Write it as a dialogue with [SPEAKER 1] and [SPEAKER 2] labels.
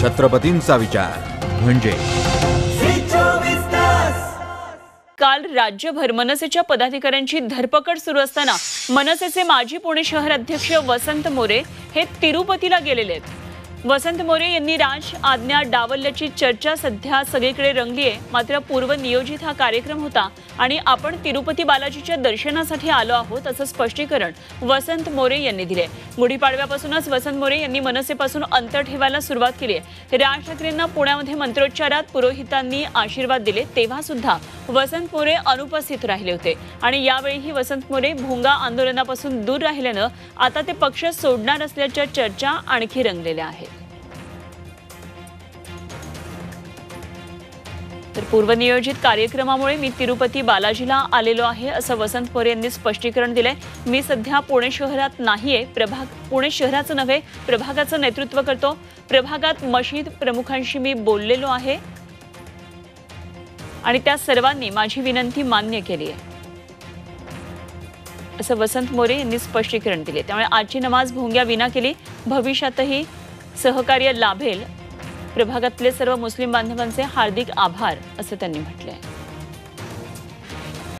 [SPEAKER 1] छत्रपतींचा विचार म्हणजे
[SPEAKER 2] काल राज्यभर मनसेच्या पदाधिकाऱ्यांची धरपकड सुरू असताना मनसेचे माजी पुणे शहर अध्यक्ष वसंत मोरे हे तिरुपतीला गेलेले आहेत। वसंत मोरे यांनी राज आज्ञा डावलल्याची चर्चा सध्या सगळीकडे रंगली आहे। मात्र पूर्वनियोजित हा कार्यक्रम होता आणि आपण तिरुपती बालाजीच्या दर्शनासाठी आलो आहोत असं स्पष्टीकरण वसंत मोरे यांनी दिले। गुढीपाडव्यापासूनच वसंत मोरे यांनी मनसेपासून अंतर ठेवायला सुरुवात केली आहे। राज ठाकरेंना पुण्यामध्ये मंत्रोच्चारात पुरोहितांनी आशीर्वाद दिले तेव्हा सुद्धा वसंत मोरे अनुपस्थित राहिले होते आणि यावेळीही वसंत मोरे भोंगा आंदोलनापासून दूर राहिल्यानं आता ते पक्ष सोडणार असल्याच्या चर्चा आणखी रंगलेल्या आहेत। तर पूर्वनियोजित कार्यक्रमामुळे मी तिरुपती बालाजीला आलेलो आहे असं वसंत मोरे यांनी स्पष्टीकरण दिलंय। मी सध्या पुणे शहरात नाहीये, पुणे शहराचं नव्हे प्रभागाचं नेतृत्व करतो। प्रभागात मशीद प्रमुखांशी मी बोललेलो आहे आणि त्या सर्वांनी माझी विनंती मान्य केली आहे असं वसंत मोरे यांनी स्पष्टीकरण दिले। त्यामुळे आजची नमाज भोंग्या विना केली, भविष्यातही सहकार्य लाभेल। प्रभागातले सर्व मुस्लिम बांधवांचे हार्दिक आभार असं त्यांनी म्हटले आहे।